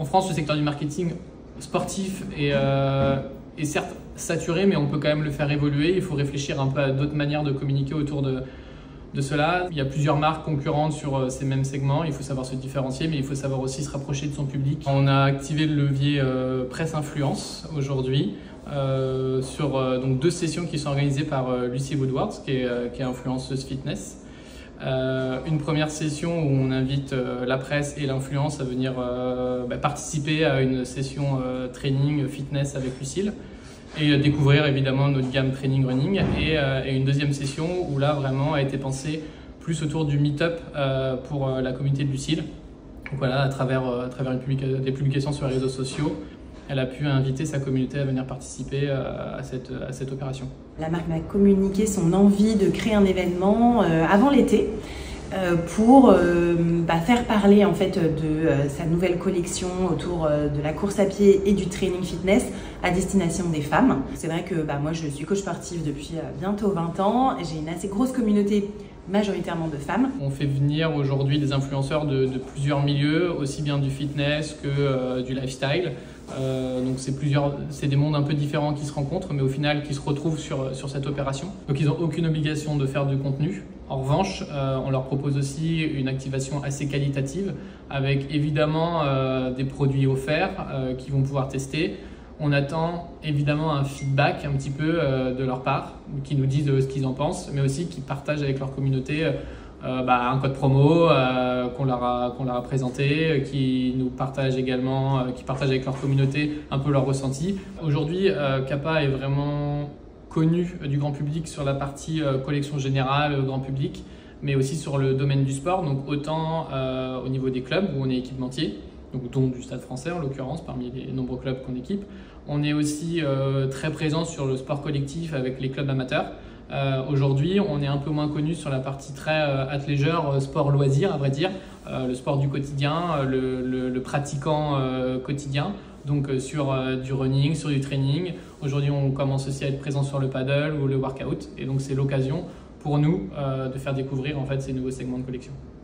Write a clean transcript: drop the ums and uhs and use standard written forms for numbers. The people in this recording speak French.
France, le secteur du marketing sportif est certes saturé, mais on peut quand même le faire évoluer. Il faut réfléchir un peu à d'autres manières de communiquer autour de cela. Il y a plusieurs marques concurrentes sur ces mêmes segments. Il faut savoir se différencier, mais il faut savoir aussi se rapprocher de son public. On a activé le levier presse influence aujourd'hui sur donc 2 sessions qui sont organisées par Lucy Woodward, qui est influenceuse fitness. Une première session où on invite la presse et l'influence à venir participer à une session training fitness avec Lucille et découvrir évidemment notre gamme training running et une deuxième session où là vraiment a été pensé plus autour du meet-up pour la communauté de Lucille. Donc voilà, à travers des publications sur les réseaux sociaux, elle a pu inviter sa communauté à venir participer à cette opération. La marque m'a communiqué son envie de créer un événement avant l'été pour faire parler en fait de sa nouvelle collection autour de la course à pied et du training fitness à destination des femmes. C'est vrai que moi je suis coach sportive depuis bientôt 20 ans, j'ai une assez grosse communauté majoritairement de femmes. On fait venir aujourd'hui des influenceurs de plusieurs milieux, aussi bien du fitness que du lifestyle. Donc c'est des mondes un peu différents qui se rencontrent, mais au final qui se retrouvent sur cette opération. Donc ils n'ont aucune obligation de faire du contenu. En revanche, on leur propose aussi une activation assez qualitative avec évidemment des produits offerts qu'ils vont pouvoir tester. On attend évidemment un feedback un petit peu de leur part, qui nous disent ce qu'ils en pensent, mais aussi qu'ils partagent avec leur communauté un code promo qu'on leur a présenté, qui nous partagent également, qui partagent avec leur communauté un peu leur ressenti. Aujourd'hui, Kappa est vraiment connu du grand public sur la partie collection générale, grand public, mais aussi sur le domaine du sport, donc autant au niveau des clubs où on est équipementier, donc dont du Stade Français en l'occurrence, parmi les nombreux clubs qu'on équipe. On est aussi très présent sur le sport collectif avec les clubs amateurs. Aujourd'hui, on est un peu moins connu sur la partie très athléisure, sport loisir à vrai dire, le sport du quotidien, le pratiquant quotidien, donc sur du running, sur du training. Aujourd'hui, on commence aussi à être présent sur le paddle ou le workout, et donc c'est l'occasion pour nous de faire découvrir en fait ces nouveaux segments de collection.